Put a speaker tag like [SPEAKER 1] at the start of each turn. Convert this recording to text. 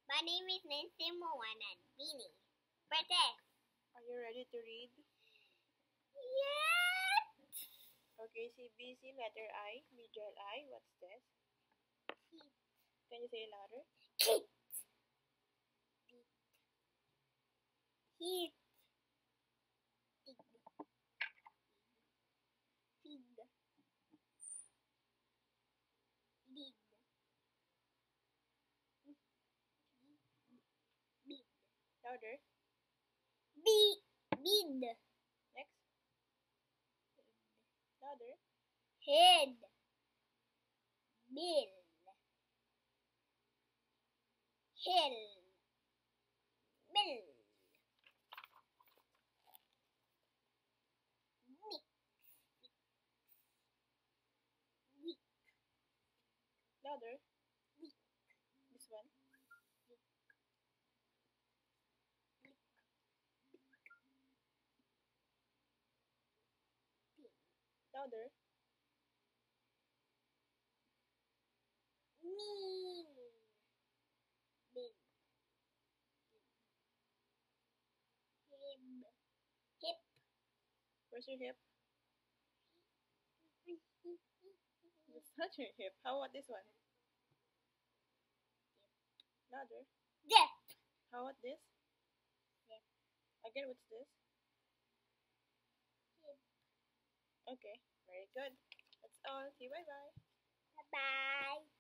[SPEAKER 1] My name is Nancy Moana Bini. Protest.
[SPEAKER 2] Are you ready to read?
[SPEAKER 1] Yes.
[SPEAKER 2] Okay, CBC, letter I, middle I. What's this?
[SPEAKER 1] Heat.
[SPEAKER 2] Can you say it louder?
[SPEAKER 1] Heat. Heat. Pig. Pig. Lid. Bid.
[SPEAKER 2] Louder.
[SPEAKER 1] Bid.
[SPEAKER 2] Next. Louder.
[SPEAKER 1] Head. Bill. Hill. Bill. Mix. Weak.
[SPEAKER 2] Louder.
[SPEAKER 1] Weak.
[SPEAKER 2] This one.
[SPEAKER 1] Pin.
[SPEAKER 2] Louder.
[SPEAKER 1] Mean. Bin. Hib. Hip.
[SPEAKER 2] Where's your hip? That's not your hip. How about this one? Louder.
[SPEAKER 1] Dip.
[SPEAKER 2] How about this?
[SPEAKER 1] Dip.
[SPEAKER 2] Again, what's this?
[SPEAKER 1] Hip.
[SPEAKER 2] Okay, very good. That's all. See you. Bye bye.
[SPEAKER 1] Bye-bye.